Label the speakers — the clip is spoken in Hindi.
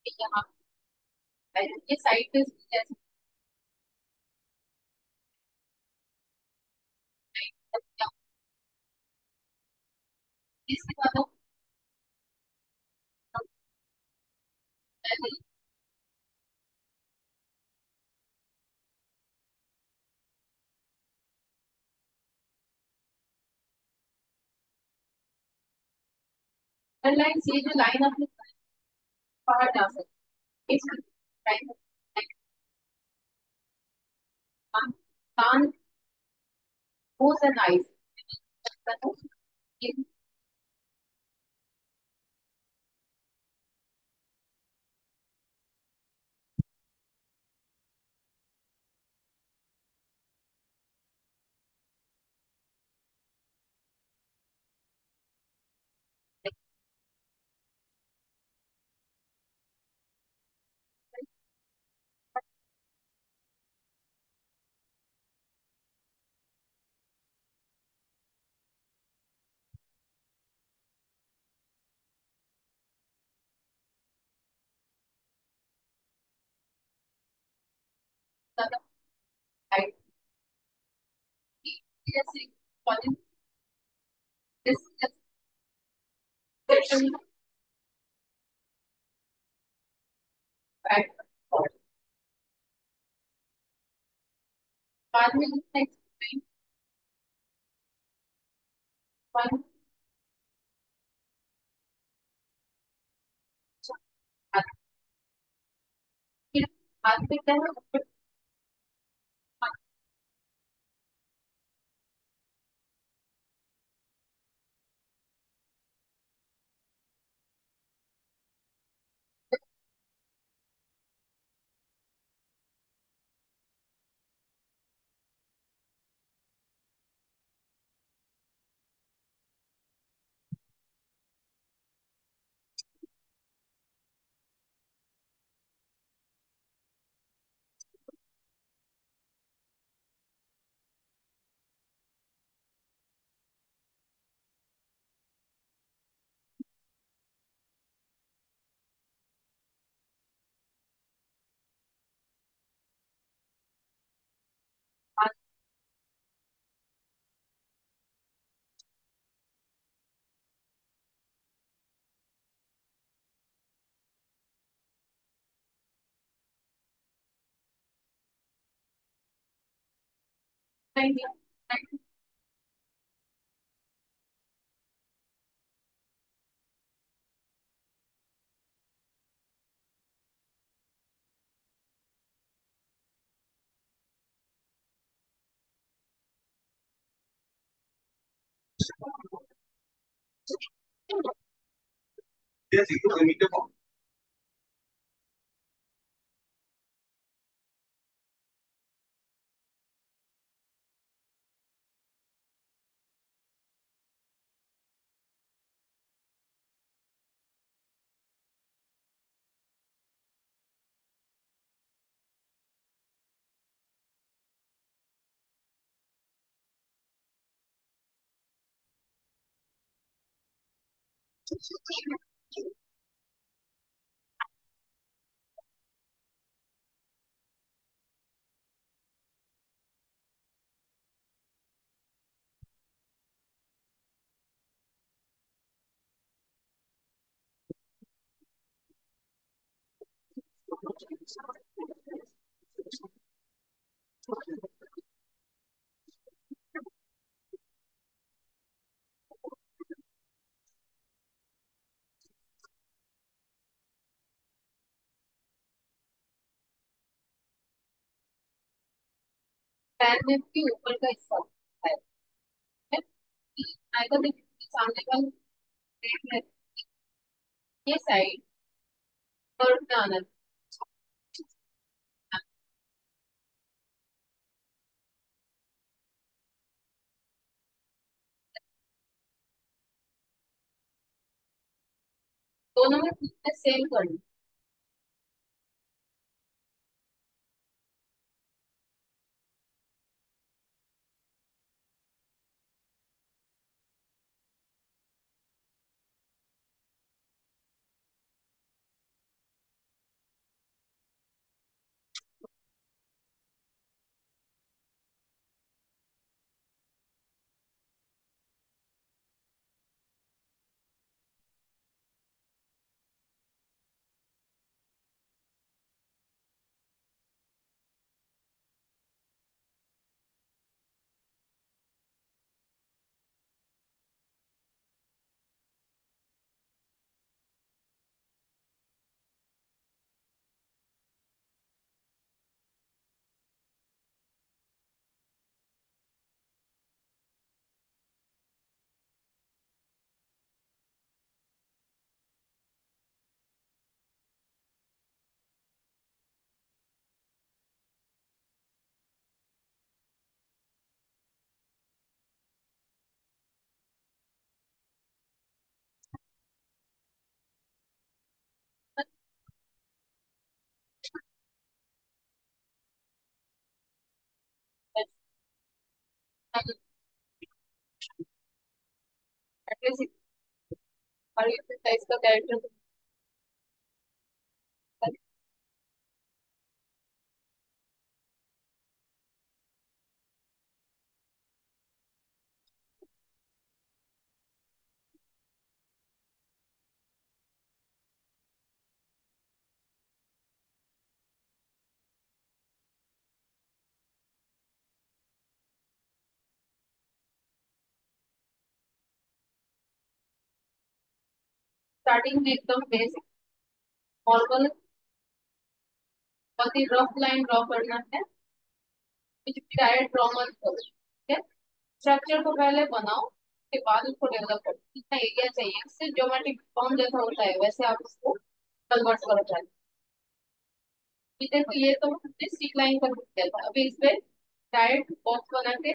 Speaker 1: यहाँ ये साइड पे जैसे इसके बाद लाइन से जो लाइन आपने बाहर जा सकते इस लाइन कान नोज एंड आईज जैसे कॉलिंग बाद में नेक्स्ट वन फिर हाथ पे क्या है पैर में भी ऊपर का हिस्सा है आएगा देखिए सामने का देख ले ये साइड और आना दोनों में सेम करना एटलीस्ट और ये साइज का कैरेक्टर। स्टार्टिंग में एकदम बेसिक नॉर्मल बहुत ही रफ लाइन ड्रॉ करना है, कुछ भी डायरेक्ट ड्रॉ मत करो, ठीक है। स्ट्रक्चर को पहले बनाओ, उसके बाद उसको डेवलप करो। कितना एरिया चाहिए, इससे ज्योमेट्रिक फॉर्म जैसा होता है वैसे आप उसको कन्वर्ट करो चाहिए। देखो ये तो हमने स्ट्रीक लाइन कर दिया था, अभी इस पे डायरेक्ट बॉक्स बना के